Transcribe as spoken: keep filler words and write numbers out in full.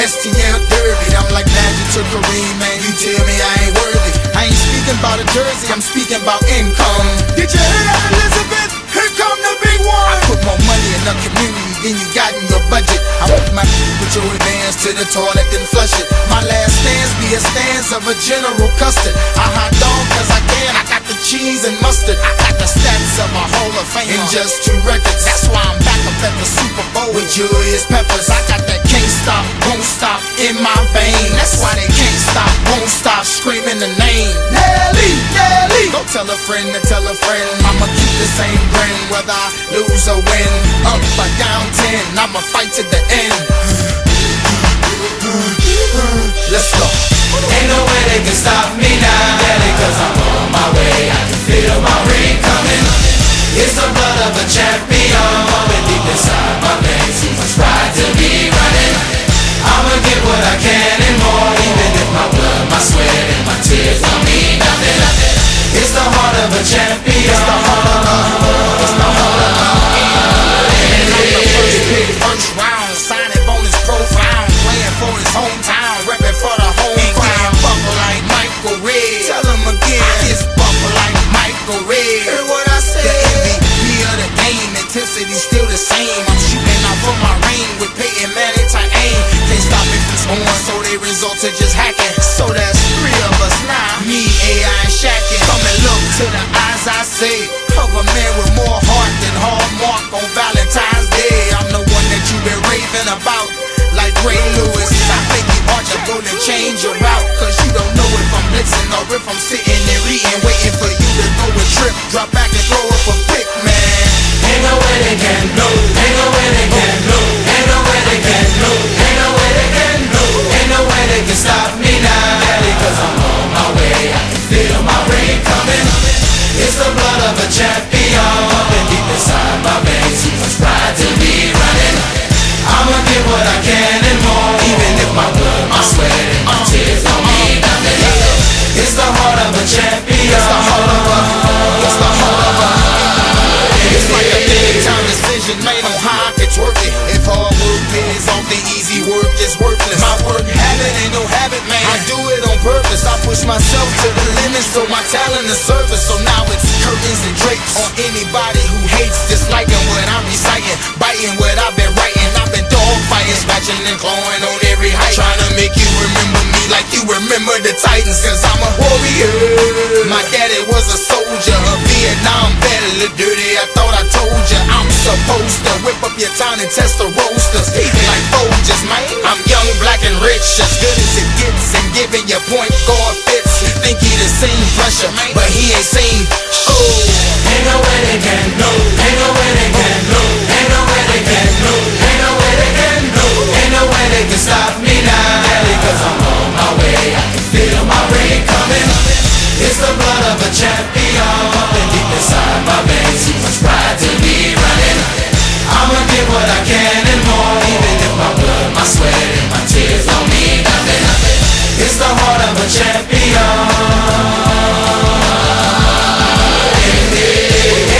S T L Derby. I'm like Magic to Kareem, man. You tell me I ain't worthy. I ain't speaking about a jersey, I'm speaking about income. Get your head out, Elizabeth. Here come the big one. I put more money in the community than you got in your budget. I put my put your advance to the toilet then flush it. My last stance be a stance of a General Custard. I hot dog cause I can. I got the cheese and mustard. I got the stats of a Hall of Fame in just two records. That's why I'm back up at the Super Bowl with Julius Peppers. I got that can't stop, won't stop in my vein. That's why they can't stop, won't stop screaming the name. Nelly, Nelly. Go tell a friend to tell a friend. I'ma keep the same grin whether I lose or win. Up or down ten, I'ma fight to the end. Let's go. Ain't no way they can stop me now, Daddy, cause I'm on my way. I can feel my ring coming. It's the blood of a champion moving deep inside my veins. Too much pride to be running. I'ma get what I can and more, even if my blood, my sweat, and my tears don't mean nothing. It's the heart of a champion. It's the heart of a, it's the heart of a. First pick, first round, signing bonus profound, playing for his hometown, repping for the home crowd. Buckle like Michael Red. Tell him again, it's buckle like Michael Red. Hear what I said? The M V P of the game, intensity still the same. I'm shooting out from my ring with Peyton Manning to aim. Can't stop me from scoring, so they result to just hacking. So that's three of us now. Me, A I, and Shaqin'. Come and look to the eyes I say of a man with more heart than Hallmark on Valentine's Day. I'm the one that you've been raving about, like Ray Lewis. I think you ought to go and change your route, cause you don't know if I'm blitzing or if I'm sitting there eating, waiting for you to go and trip, drop back and throw up a pick, man. Ain't no way they can do. Ain't no way they can do. Ain't no way they can do. Ain't no way they can do. Ain't no way they can stop me now, Daddy, cause I'm on my way. I can feel my ring coming. It's the blood of a champion pumping deep inside my veins. Too much pride to be running. I'ma get what I can and more, even if my blood, my sweat, and my tears don't mean nothing. It's the heart of a champion. It's the heart of a, it's the heart of a. It's like a big time decision made on how I can twerk it. If hard work pays off, the easy work is worthless. My work habit ain't no habit, man. I do it on purpose. I push myself to the limit so my talent is surface. So now it's curtains and drapes on anybody who hates, disliking what I'm reciting, biting what I've been writing. I've been dog fighting, scratching and clawing on every height, trying to make you remember me like you remember the Titans. Cause I'm a warrior. My daddy was a soldier, a Vietnam vet, a little dirty. I thought I told ya I'm supposed to whip up your town and test the roasters, like Folgers, man. I'm young, black, and rich, as good as it gets, and giving your point guard fits. Think he the same pressure, but he ain't seen. Oh, ain't no way they can do. Ain't no way they can do. Ain't no way they can do. Ain't no way they can do. Ain't no way they can stop me now, Daddy, cause I'm on my way. I can feel my ring coming. It's the blood of a champion.